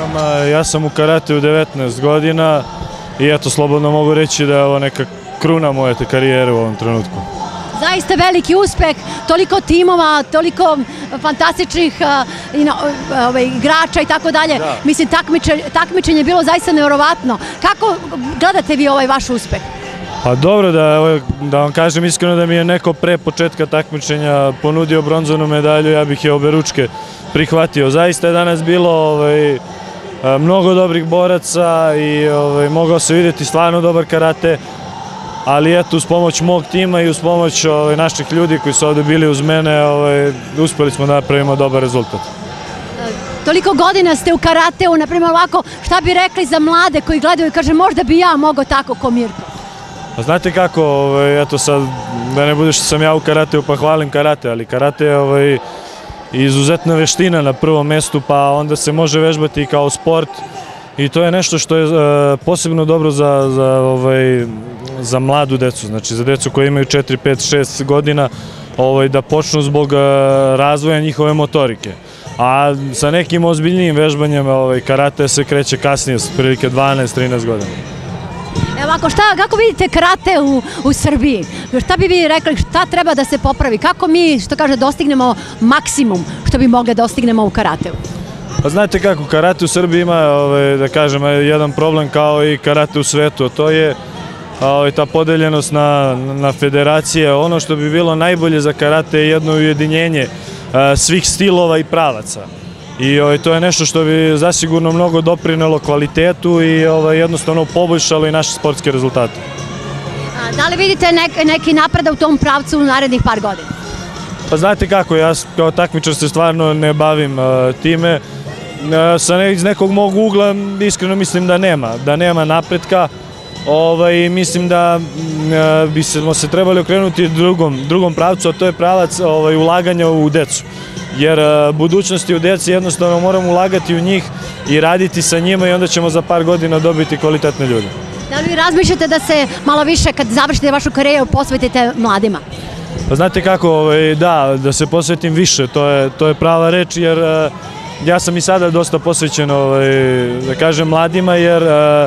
Ja sam u karateu 19 godina i eto, slobodno mogu reći da je ovo neka kruna moje karijere u ovom trenutku. Zaista veliki uspeh, toliko timova, toliko fantastičnih igrača i tako dalje. Mislim, takmičenje je bilo zaista nevjerovatno. Kako gledate vi ovaj vaš uspeh? Pa dobro, da vam kažem iskreno, da mi je neko pre početka takmičenja ponudio bronzanu medalju, ja bih je oberučke prihvatio. Zaista je danas bilo mnogo dobrih boraca i mogao se vidjeti stvarno dobar karate, ali eto, uz pomoć mog tima i uz pomoć naših ljudi koji su ovde bili uz mene, uspeli smo da napravimo dobar rezultat. Toliko godina ste u karateu, na primjer ovako, šta bi rekli za mlade koji gledaju i kaže možda bi ja mogao tako ko Mirko? Pa znate kako, eto sad, da ne bude što sam ja u karateu pa hvalim karate, ali karate je izuzetna veština na prvom mestu, pa onda se može vežbati i kao sport i to je nešto što je posebno dobro za mladu decu, znači za decu koji imaju 4, 5, 6 godina da počnu zbog razvoja njihove motorike. A sa nekim ozbiljnijim vežbanjem karate se kreće kasnije, s prilike 12-13 godina. Evo ovako, kako vidite karate u Srbiji? Šta bi vi rekli, šta treba da se popravi? Kako mi, što kaže, dostignemo maksimum što bi mogli da dostignemo u karateu? Pa znate kako, karate u Srbiji ima, da kažem, jedan problem kao i karate u svetu, a to je ta podeljenost na federacije. Ono što bi bilo najbolje za karate je jedno ujedinjenje svih stilova i pravaca. I to je nešto što bi zasigurno mnogo doprinelo kvalitetu i jednostavno poboljšalo i naše sportske rezultate. Da li vidite neki napredak u tom pravcu u narednih par godina? Pa znate kako, ja kao takmičar se stvarno ne bavim time. Iz nekog mog ugla iskreno mislim da nema napretka. Mislim da bismo se trebali okrenuti drugom pravcu, a to je pravac ulaganja u decu. Jer budućnosti u deci jednostavno moramo ulagati u njih i raditi sa njima i onda ćemo za par godina dobiti kvalitetne ljude. Da li vi razmišljate da se malo više, kad završite vašu karijeru, posvetite mladima? Pa znate kako, da se posvetim više, to je prava reč, jer ja sam i sada dosta posvećen, da kažem, mladima, jer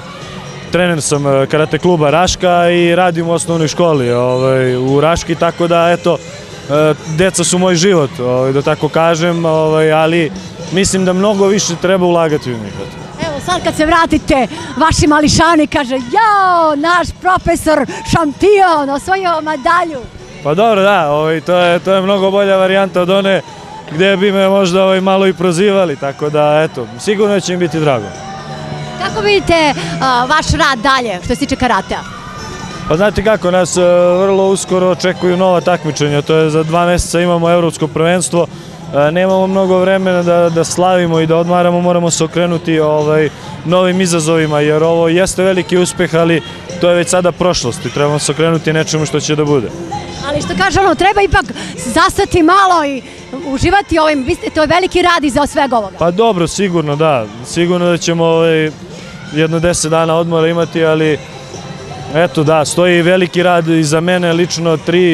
trener sam karate kluba Raška i radim u osnovnoj školi u Raški, tako da, eto, deca su moj život, da tako kažem, ali mislim da mnogo više treba ulagati u njih. Evo sad kad se vratite, vaši mališani kaže, jao, naš profesor šampion, osvojio medalju. Pa dobro, da, to je mnogo bolja varijanta od one gde bi me možda malo i prozivali, tako da, eto, sigurno će im biti drago. Kako vidite vaš rad dalje što se tiče karatea? Pa znate kako, nas vrlo uskoro očekuju nova takmičenja, to je za 2 meseca imamo evropsko prvenstvo, nemamo mnogo vremena da slavimo i da odmaramo, moramo se okrenuti novim izazovima, jer ovo jeste veliki uspeh, ali to je već sada prošlost i trebamo se okrenuti nečemu što će da bude. Ali što kaže, treba ipak zastati malo i uživati ovim, to je veliki rad iza svega ovoga. Pa dobro, sigurno da, sigurno da ćemo jedno 10 dana odmora imati, ali eto da, stoji veliki rad iza mene, lično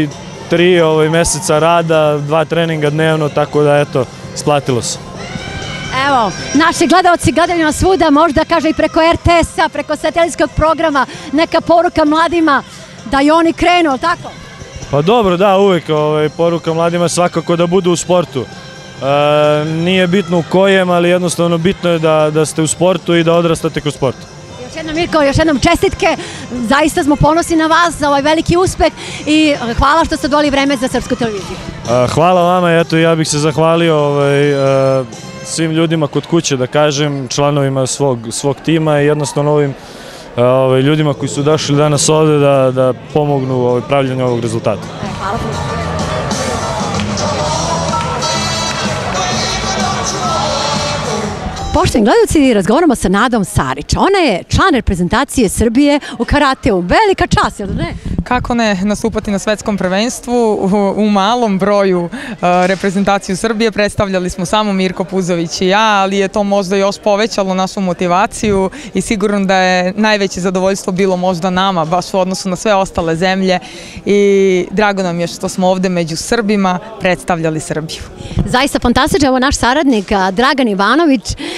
3 meseca rada, 2 treninga dnevno, tako da eto, isplatilo se. Evo, naši gledalci gledaju nas svuda, možda kaže i preko RTS-a, preko satelitskog programa, neka poruka mladima da i oni krenu, ali tako? Pa dobro, da, uvek poruka mladima svakako da budu u sportu. Nije bitno u kojem, ali jednostavno bitno je da ste u sportu i da odrastate kroz sport. Još jednom, Mirko, još jednom čestitke, zaista smo ponosni na vas za ovaj veliki uspeh i hvala što ste odvojili vreme za Srpsku televiziju. Hvala vama, eto ja bih se zahvalio svim ljudima kod kuće, da kažem, članovima svog tima i jednostavno ovim ljudima koji su došli danas ovde da pomognu pravljanju ovog rezultata. Hvala puno. Poštovani gledalci, razgovaramo sa Nadom Sarić. Ona je član reprezentacije Srbije u karateu. Velika čast, jel da ne? Kako ne nastupati na svetskom prvenstvu u malom broju reprezentaciju Srbije. Predstavljali smo samo Mirko Puzović i ja, ali je to možda još povećalo našu motivaciju i sigurno da je najveće zadovoljstvo bilo možda nama, baš u odnosu na sve ostale zemlje i drago nam je što smo ovde među Srbima predstavljali Srbiju. Zaista fantastično, evo naš saradnik Dragan Ivanović,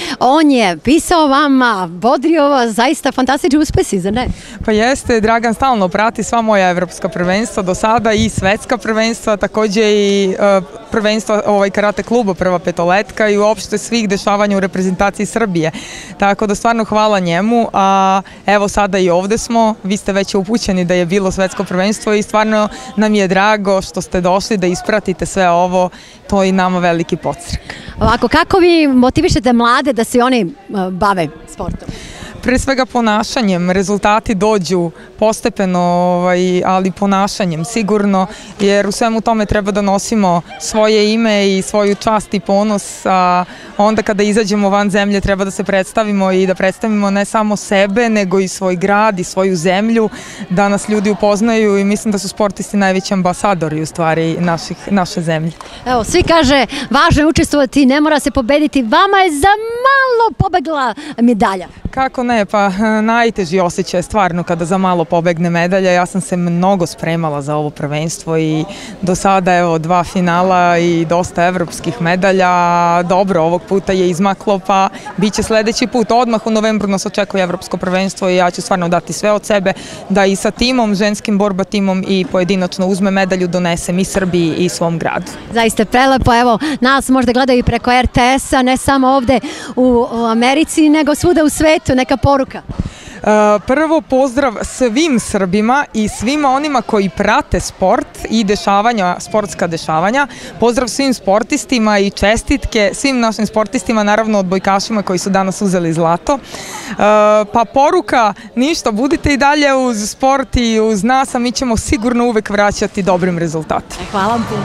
On je pisao vama, bodrio vas, zaista fantastični uspesi, zar ne? Pa jeste, Dragan stalno prati sva moja evropska prvenstva do sada i svetska prvenstva, takođe i prvenstva karate kluba Prva petoletka i uopšte svih dešavanja u reprezentaciji Srbije. Tako da stvarno hvala njemu, a evo sada i ovde smo, vi ste već upućeni da je bilo svetsko prvenstvo i stvarno nam je drago što ste došli da ispratite sve ovo, to je i nama veliki podstrek. Ovako, kako vi motivišete mlade da se oni bave sportom? Pre svega ponašanjem, rezultati dođu postepeno, ali ponašanjem sigurno, jer u svemu tome treba da nosimo svoje ime i svoju čast i ponos, a onda kada izađemo van zemlje treba da se predstavimo i da predstavimo ne samo sebe, nego i svoj grad i svoju zemlju, da nas ljudi upoznaju i mislim da su sportisti najveći ambasadori u stvari naše zemlje. Evo, svi kaže, važno je učestvovati, ne mora se pobediti, vama je za malo pobegla medalja. Kako ne, pa najteži osjećaj je stvarno kada za malo pobegne medalja. Ja sam se mnogo spremala za ovo prvenstvo i do sada evo 2 finala i dosta evropskih medalja. Dobro, ovog puta je izmaklo, pa bit će sledeći put. Odmah u novembru nas očekuje evropsko prvenstvo i ja ću stvarno dati sve od sebe da i sa timom, ženskim borba timom i pojedinačno uzme medalju, donesem i Srbiji i svom gradu. Zaista prelepo, evo, nas možda gledaju i preko RTS-a, ne samo ovde u Americi, nego svuda u svetu, neka poruka. Prvo pozdrav svim Srbima i svima onima koji prate sport i sportska dešavanja. Pozdrav svim sportistima i čestitke svim našim sportistima, naravno odbojkašima koji su danas uzeli zlato. Pa poruka, ništa, budite i dalje uz sport i uz nas, a mi ćemo sigurno uvek vraćati dobrim rezultatima. Hvala vam puno.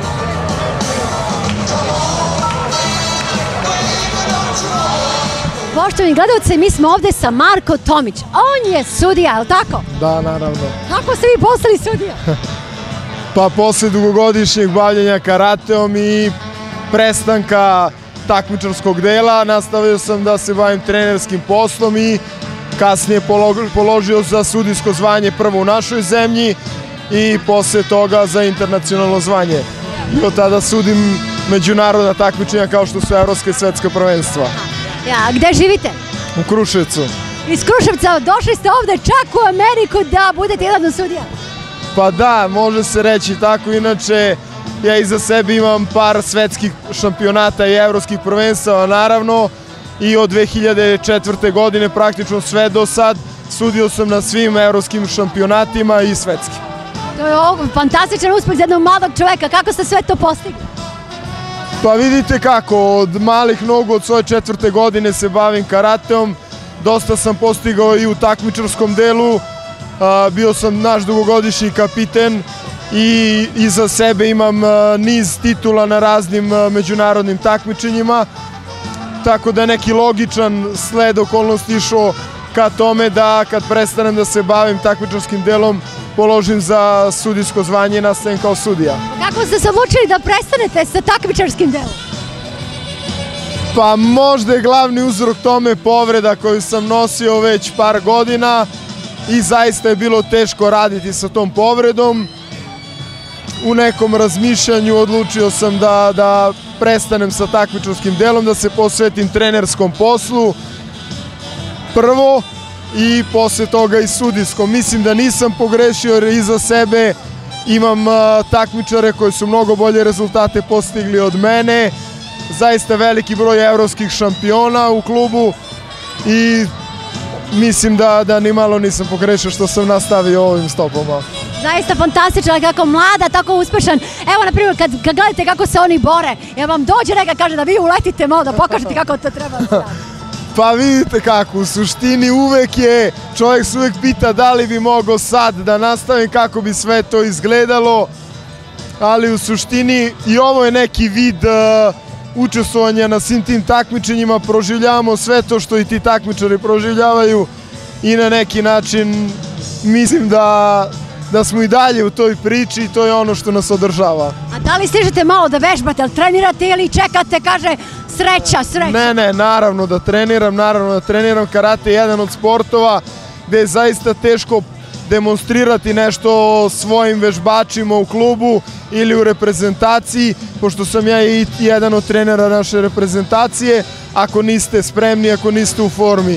Poštovani gledalci, mi smo ovde sa Marko Tomić. On je sudija, je li tako? Da, naravno. Kako ste vi postali sudija? Pa posle dugogodišnjeg bavljenja karateom i prestanka takmičarskog dela, nastavio sam da se bavim trenerskim poslom i kasnije položio za sudijsko zvanje prvo u našoj zemlji i posle toga za internacionalno zvanje. I od tada sudim međunarodna takmičenja kao što su evropska i svetska prvenstva. Ja, gde živite? U Kruševcu. Iz Kruševca došli ste ovde čak u Ameriku da budete jedan od sudija? Pa da, može se reći tako, inače ja iza sebe imam par svetskih šampionata i evropskih prvenstava naravno i od 2004. godine praktično sve do sad sudio sam na svim evropskim šampionatima i svetskim. To je fantastičan uspeh za jednog mladog čoveka, kako ste sve to postigli? Pa vidite kako, od malih nogu, od svoje 4. godine se bavim karateom, dosta sam postigao i u takmičarskom delu, bio sam naš dugogodišnji kapiten i iza sebe imam niz titula na raznim međunarodnim takmičenjima, tako da je neki logičan sled okolnosti išao ka tome da kad prestanem da se bavim takmičarskim delom, položim za sudijsko zvanje i nastavim kao sudija. Kako ste se odlučili da prestanete sa takmičarskim delom? Pa možda je glavni uzrok tome povreda koju sam nosio već par godina i zaista je bilo teško raditi sa tom povredom. U nekom razmišljanju odlučio sam da prestanem sa takmičarskim delom, da se posvetim trenerskom poslu prvo i posle toga i sudijskom. Mislim da nisam pogrešio jer iza sebe imam takmičare koji su mnogo bolje rezultate postigli od mene, zaista veliki broj evropskih šampiona u klubu i mislim da ni malo nisam pogrešio što sam nastavio ovim stopama. Zaista fantastično, kako mlada, tako uspešan. Evo, na primjer, kad gledate kako se oni bore, jer vam dođe neka kaže da vi uletite malo, da pokažete kako to treba da radi. Pa vidite kako, u suštini čovjek se uvek pita da li bi mogao sad da nastavim, kako bi sve to izgledalo, ali u suštini i ovo je neki vid učestvovanja na svim tim takmičenjima, proživljavamo sve to što i ti takmičari proživljavaju i na neki način mislim da smo i dalje u toj priči i to je ono što nas održava. A da li stižete malo da vežbate, ali trenirate ili čekate, kaže, sreća? Ne, naravno da treniram, karate je jedan od sportova gde je zaista teško demonstrirati nešto svojim vežbačima u klubu ili u reprezentaciji, pošto sam ja i jedan od trenera naše reprezentacije. Ako niste spremni, ako niste u formi,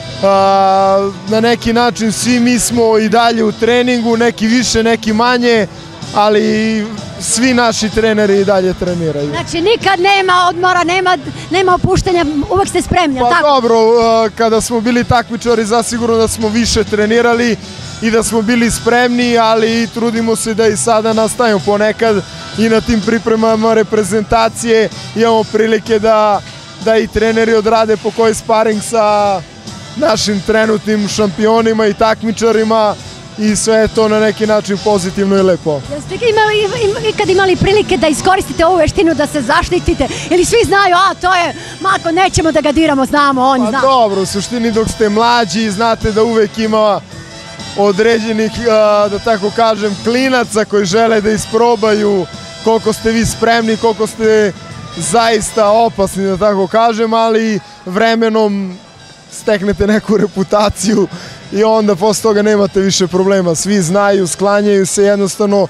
na neki način svi mi smo i dalje u treningu, neki više, neki manje, ali svi naši treneri i dalje treniraju. Znači nikad nema odmora, nema opuštanja, uvek ste spremni, pa tako? Dobro, kada smo bili takmičari zasigurno da smo više trenirali i da smo bili spremni, ali trudimo se da i sada nastavimo ponekad i na tim pripremama reprezentacije imamo prilike da i treneri odrade po koji sparing sa našim trenutnim šampionima i takmičarima i sve je to na neki način pozitivno i lepo. Jeste ikad imali prilike da iskoristite ovu veštinu da se zaštitite ili svi znaju, to je Marko, nećemo da ga diramo, znamo, on zna? Pa dobro, u suštini dok ste mlađi znate da uvek ima određenih, da tako kažem, klinaca koji žele da isprobaju koliko ste vi spremni, koliko ste zaista opasni, da tako kažem, ali vremenom steknete neku reputaciju i onda posle toga nemate više problema. Svi znaju, sklanjaju se, jednostavno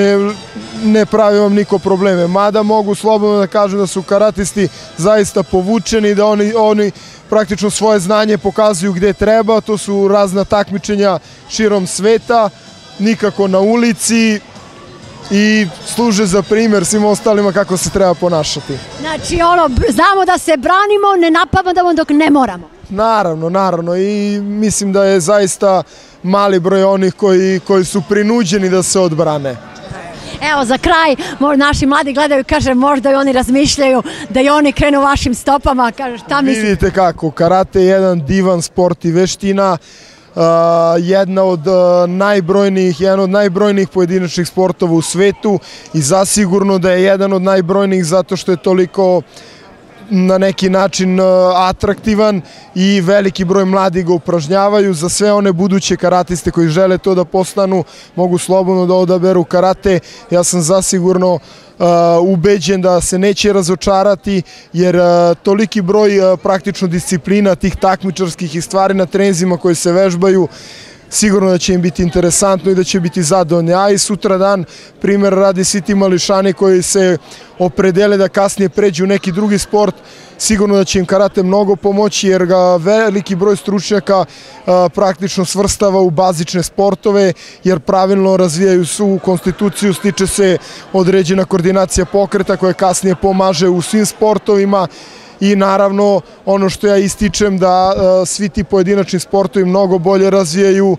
ne pravi vam niko probleme. Mada mogu slobodno da kažem da su karatisti zaista povučeni, da oni praktično svoje znanje pokazuju gde treba, to su razna takmičenja širom sveta, nikako na ulici, i služe za primjer svim ostalima kako se treba ponašati. Znači znamo da se branimo, ne napadamo dok ne moramo. Naravno i mislim da je zaista mali broj onih koji su prinuđeni da se odbrane. Evo za kraj, naši mladi gledaju, kaže možda i oni razmišljaju da i oni krenu vašim stopama, kaže šta mislite? Vidite kako, karate je jedan divan sport i veština, jedan od najbrojnijih pojedinačnih sportova u svetu i zasigurno da je jedan od najbrojnijih zato što je toliko na neki način atraktivan i veliki broj mladih ga upražnjavaju. Za sve one buduće karatiste koji žele to da postanu mogu slobodno da odaberu karate. Ja sam zasigurno ubeđen da se neće razočarati jer toliki broj praktično disciplina tih takmičarskih i stvari na treninzima koji se vežbaju sigurno da će im biti interesantno i da će biti zadovoljni. A i sutra dan, primjer radi svi ti mališani koji se opredele da kasnije pređu u neki drugi sport, sigurno da će im karate mnogo pomoći jer ga veliki broj stručnjaka praktično svrstava u bazične sportove jer pravilno razvijaju svu konstituciju, stiče se određena koordinacija pokreta koja kasnije pomaže u svim sportovima. I naravno ono što ja ističem da svi ti pojedinačni sportovi mnogo bolje razvijaju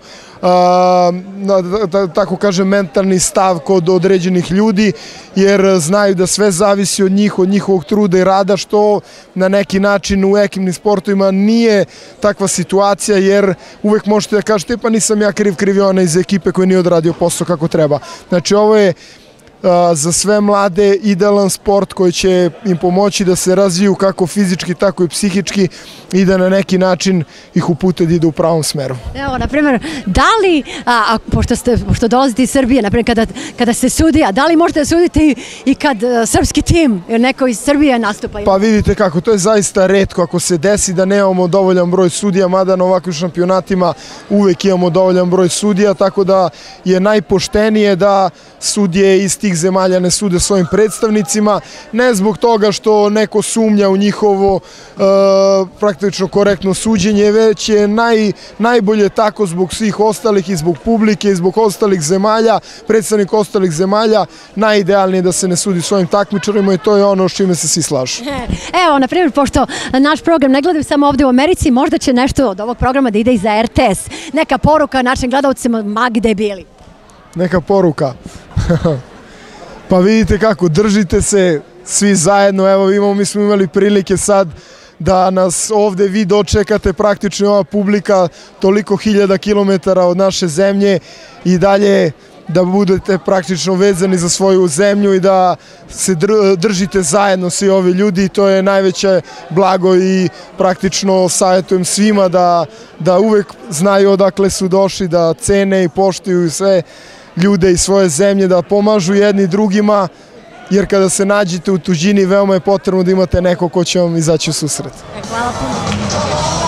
tako kažem mentalni stav kod određenih ljudi jer znaju da sve zavisi od njih, od njihovog truda i rada što na neki način u ekipnim sportovima nije takva situacija jer uvek možete da kažete pa nisam ja kriv je ona iz ekipe koji nije odradio posao kako treba. Znači ovo je za sve mlade idealan sport koji će im pomoći da se razviju kako fizički tako i psihički i da na neki način ih upute da idu u pravom smeru. Evo, na primjer, da li, pošto dolazite iz Srbije, na primjer, kada ste sudija, da li možete da sudite i kad srpski tim, jer neko iz Srbije nastupa? Pa vidite kako, to je zaista retko ako se desi da nemamo dovoljan broj sudija, mada na ovakvim šampionatima uvek imamo dovoljan broj sudija, tako da je najpoštenije da sudije iz tih zemalja ne sude svojim predstavnicima, ne zbog toga što neko sumnja u njihovo praktično korektno suđenje, već je najbolje tako zbog svih ostalih i zbog publike i zbog ostalih zemalja, predstavnika ostalih zemalja, najidealnije da se ne sudi svojim takmičarima i to je ono s čime se svi slažu. Evo, na primjer, pošto naš program ne gledaju samo ovdje u Americi, možda će nešto od ovog programa da ide i za RTS. Neka poruka našim gledalcima, ma gde bili? Neka poruka. Pa vidite kako, držite se svi zajedno, evo mi smo imali prilike sad da nas ovde vi dočekate, praktično ova publika toliko hiljada kilometara od naše zemlje i dalje da budete praktično vezani za svoju zemlju i da se držite zajedno svi ovi ljudi i to je najveće blago i praktično savjetujem svima da uvek znaju odakle su došli, da cene i poštuju sve ljude iz svoje zemlje, da pomažu jedni drugima, jer kada se nađete u tuđini veoma je potrebno da imate neko ko će vam izaći u susret. Hvala puno.